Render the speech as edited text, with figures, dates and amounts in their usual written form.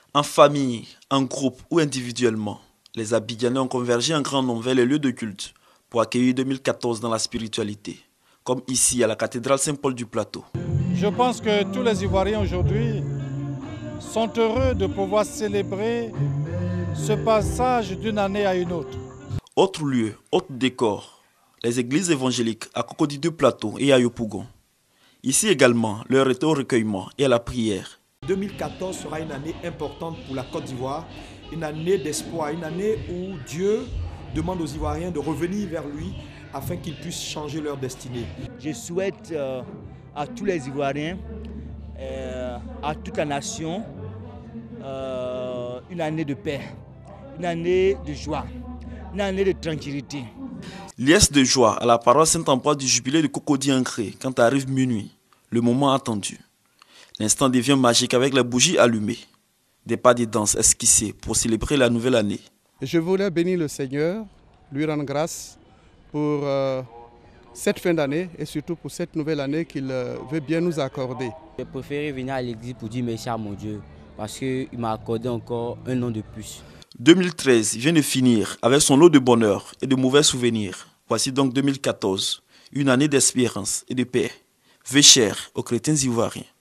En famille, en groupe ou individuellement, les Abidjanais ont convergé en grand nombre vers les lieux de culte pour accueillir 2014 dans la spiritualité, comme ici à la cathédrale Saint-Paul du Plateau. Je pense que tous les Ivoiriens aujourd'hui sont heureux de pouvoir célébrer ce passage d'une année à une autre. Autre lieu, autre décor, les églises évangéliques à Cocody du Plateau et à Yopougon. Ici également, l'heure est au recueillement et à la prière. 2014 sera une année importante pour la Côte d'Ivoire, une année d'espoir, une année où Dieu demande aux Ivoiriens de revenir vers lui afin qu'ils puissent changer leur destinée. Je souhaite à tous les Ivoiriens, à toute la nation, une année de paix, une année de joie, une année de tranquillité. Liesse de joie à la paroisse Saint-Ambroise du jubilé de Cocody ancré quand arrive minuit, le moment attendu. L'instant devient magique avec les bougies allumées, des pas de danse esquissés pour célébrer la nouvelle année. Je voulais bénir le Seigneur, lui rendre grâce pour cette fin d'année et surtout pour cette nouvelle année qu'il veut bien nous accorder. J'ai préféré venir à l'église pour dire merci à mon Dieu parce qu'il m'a accordé encore un an de plus. 2013 vient de finir avec son lot de bonheur et de mauvais souvenirs. Voici donc 2014, une année d'espérance et de paix. Veuillez cher aux chrétiens ivoiriens.